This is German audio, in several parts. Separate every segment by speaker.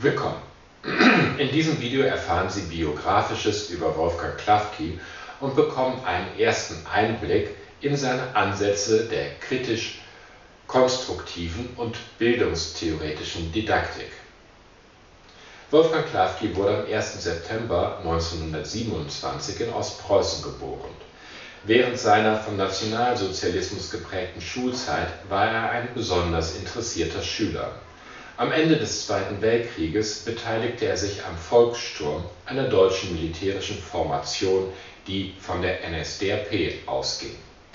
Speaker 1: Willkommen! In diesem Video erfahren Sie Biografisches über Wolfgang Klafki und bekommen einen ersten Einblick in seine Ansätze der kritisch-konstruktiven und bildungstheoretischen Didaktik. Wolfgang Klafki wurde am 1. September 1927 in Ostpreußen geboren. Während seiner vom Nationalsozialismus geprägten Schulzeit war er ein besonders interessierter Schüler. Am Ende des Zweiten Weltkrieges beteiligte er sich am Volkssturm, einer deutschen militärischen Formation, die von der NSDAP ausging.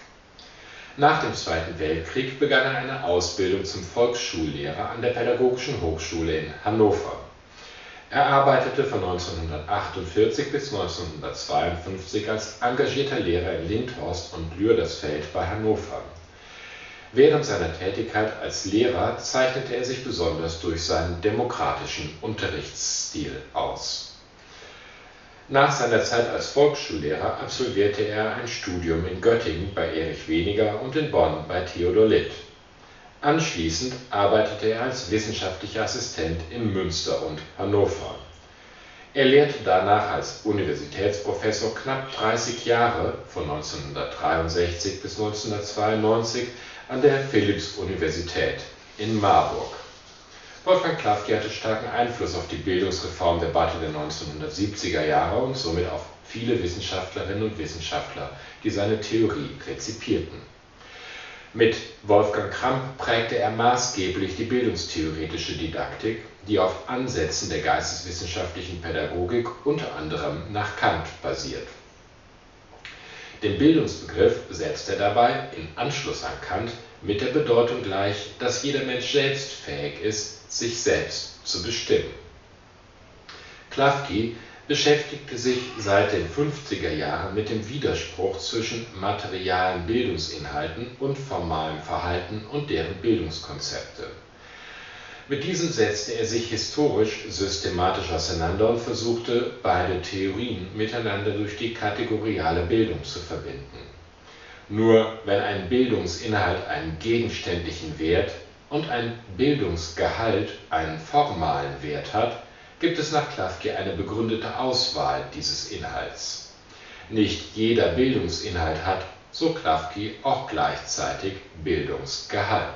Speaker 1: Nach dem Zweiten Weltkrieg begann er eine Ausbildung zum Volksschullehrer an der Pädagogischen Hochschule in Hannover. Er arbeitete von 1948 bis 1952 als engagierter Lehrer in Lindhorst und Lürdersfeld bei Hannover. Während seiner Tätigkeit als Lehrer zeichnete er sich besonders durch seinen demokratischen Unterrichtsstil aus. Nach seiner Zeit als Volksschullehrer absolvierte er ein Studium in Göttingen bei Erich Weniger und in Bonn bei Theodor Litt. Anschließend arbeitete er als wissenschaftlicher Assistent in Münster und Hannover. Er lehrte danach als Universitätsprofessor knapp 30 Jahre, von 1963 bis 1992, an der Philipps-Universität in Marburg. Wolfgang Klafki hatte starken Einfluss auf die Bildungsreformdebatte der 1970er Jahre und somit auf viele Wissenschaftlerinnen und Wissenschaftler, die seine Theorie rezipierten. Mit Wolfgang Kramp prägte er maßgeblich die bildungstheoretische Didaktik, die auf Ansätzen der geisteswissenschaftlichen Pädagogik unter anderem nach Kant basiert. Den Bildungsbegriff setzt er dabei in Anschluss an Kant mit der Bedeutung gleich, dass jeder Mensch selbst fähig ist, sich selbst zu bestimmen. Klafki beschäftigte sich seit den 50er Jahren mit dem Widerspruch zwischen materialen Bildungsinhalten und formalem Verhalten und deren Bildungskonzepte. Mit diesem setzte er sich historisch systematisch auseinander und versuchte, beide Theorien miteinander durch die kategoriale Bildung zu verbinden. Nur wenn ein Bildungsinhalt einen gegenständlichen Wert und ein Bildungsgehalt einen formalen Wert hat, gibt es nach Klafki eine begründete Auswahl dieses Inhalts. Nicht jeder Bildungsinhalt hat, so Klafki, auch gleichzeitig Bildungsgehalt.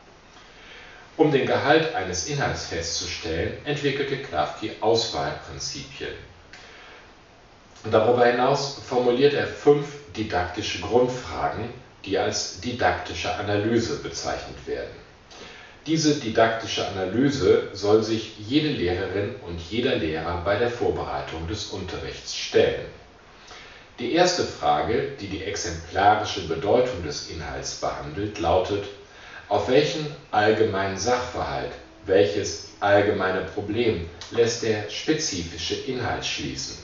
Speaker 1: Um den Gehalt eines Inhalts festzustellen, entwickelte Klafki Auswahlprinzipien. Darüber hinaus formuliert er 5 didaktische Grundfragen, die als didaktische Analyse bezeichnet werden. Diese didaktische Analyse soll sich jede Lehrerin und jeder Lehrer bei der Vorbereitung des Unterrichts stellen. Die erste Frage, die die exemplarische Bedeutung des Inhalts behandelt, lautet: Auf welchen allgemeinen Sachverhalt, welches allgemeine Problem lässt der spezifische Inhalt schließen?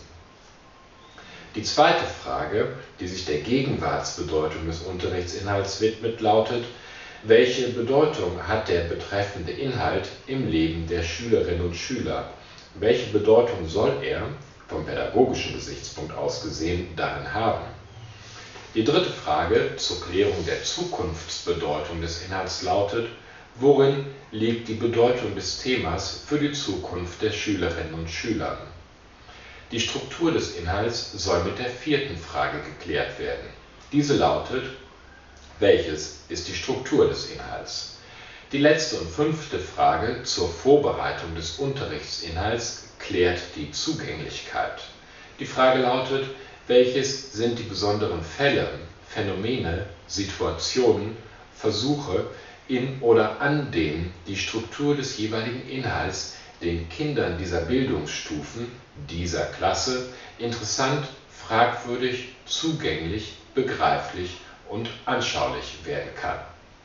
Speaker 1: Die zweite Frage, die sich der Gegenwartsbedeutung des Unterrichtsinhalts widmet, lautet: Welche Bedeutung hat der betreffende Inhalt im Leben der Schülerinnen und Schüler? Welche Bedeutung soll er, vom pädagogischen Gesichtspunkt aus gesehen, darin haben? Die dritte Frage zur Klärung der Zukunftsbedeutung des Inhalts lautet: Worin liegt die Bedeutung des Themas für die Zukunft der Schülerinnen und Schüler? Die Struktur des Inhalts soll mit der vierten Frage geklärt werden. Diese lautet: Welches ist die Struktur des Inhalts? Die letzte und 5. Frage zur Vorbereitung des Unterrichtsinhalts klärt die Zugänglichkeit. Die Frage lautet: Welches sind die besonderen Fälle, Phänomene, Situationen, Versuche, in oder an denen die Struktur des jeweiligen Inhalts den Kindern dieser Bildungsstufen, dieser Klasse, interessant, fragwürdig, zugänglich, begreiflich und anschaulich werden kann.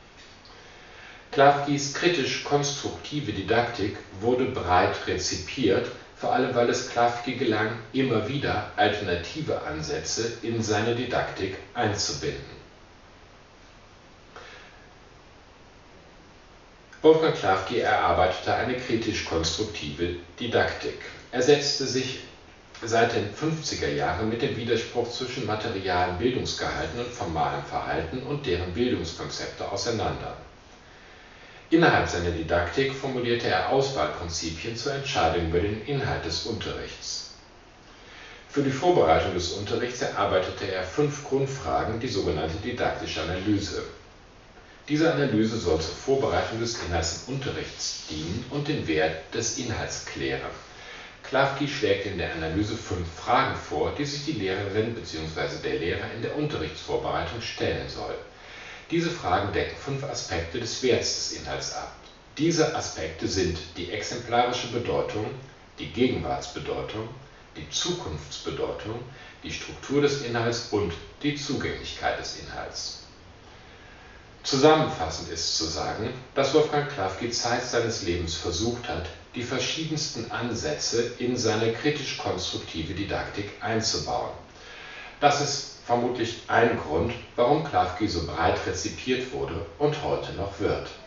Speaker 1: Klafkis kritisch-konstruktive Didaktik wurde breit rezipiert, vor allem weil es Klafki gelang, immer wieder alternative Ansätze in seine Didaktik einzubinden. Wolfgang Klafki erarbeitete eine kritisch-konstruktive Didaktik. Er setzte sich seit den 50er Jahren mit dem Widerspruch zwischen materialen Bildungsgehalten und formalem Verhalten und deren Bildungskonzepte auseinander. Innerhalb seiner Didaktik formulierte er Auswahlprinzipien zur Entscheidung über den Inhalt des Unterrichts. Für die Vorbereitung des Unterrichts erarbeitete er 5 Grundfragen, die sogenannte didaktische Analyse. Diese Analyse soll zur Vorbereitung des Inhalts im Unterrichts dienen und den Wert des Inhalts klären. Klafki schlägt in der Analyse 5 Fragen vor, die sich die Lehrerin bzw. der Lehrer in der Unterrichtsvorbereitung stellen soll. Diese Fragen decken 5 Aspekte des Werts des Inhalts ab. Diese Aspekte sind die exemplarische Bedeutung, die Gegenwartsbedeutung, die Zukunftsbedeutung, die Struktur des Inhalts und die Zugänglichkeit des Inhalts. Zusammenfassend ist zu sagen, dass Wolfgang Klafki Zeit seines Lebens versucht hat, die verschiedensten Ansätze in seine kritisch-konstruktive Didaktik einzubauen. Das ist vermutlich ein Grund, warum Klafki so breit rezipiert wurde und heute noch wird.